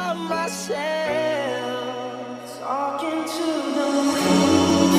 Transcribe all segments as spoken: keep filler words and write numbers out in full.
of myself, talking to the moon.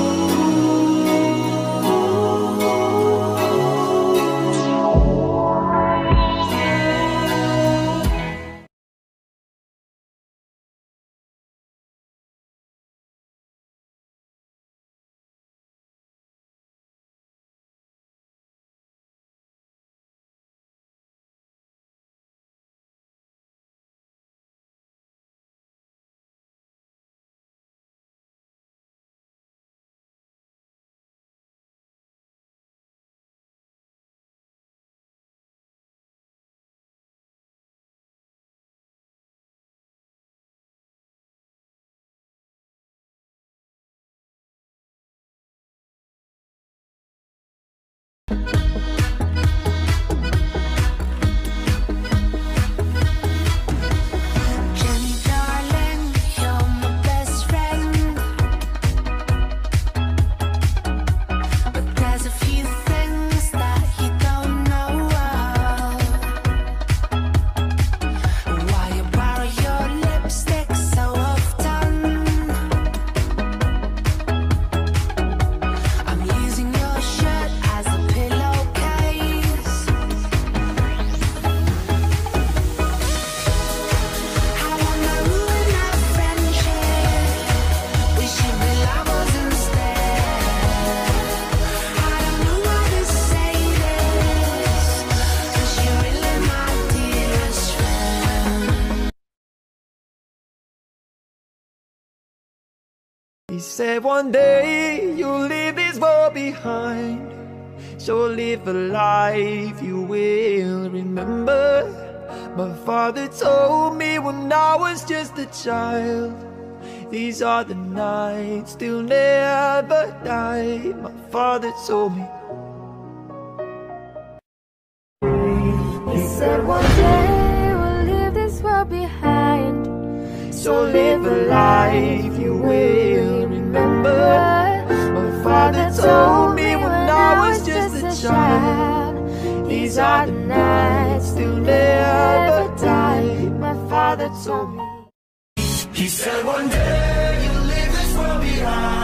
He said one day you'll leave this world behind, so live a life you will remember. My father told me when I was just a child, these are the nights they'll never die. My father told me. He said one day we'll leave this world behind, so live a life you will remember. My father told me when I was just a child, these are the nights they'll never die. My father told me. He said one day you'll leave this world behind.